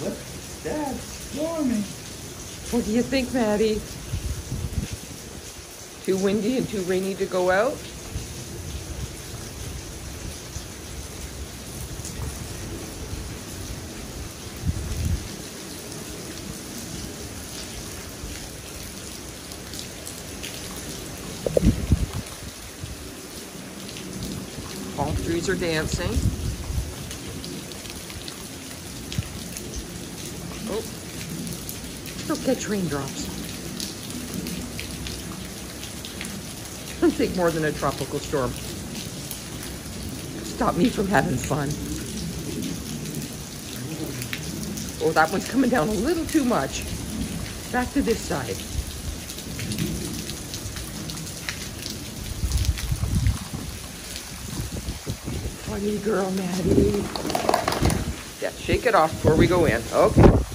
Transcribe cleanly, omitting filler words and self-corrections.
Look, Dad, storming. What do you think, Maddie? Too windy and too rainy to go out? Palm trees are dancing. Oh, don't catch raindrops. Don't take more than a tropical storm. Stop me from having fun. Oh, that one's coming down a little too much. Back to this side. Funny girl, Maddie. Yeah, shake it off before we go in. Okay.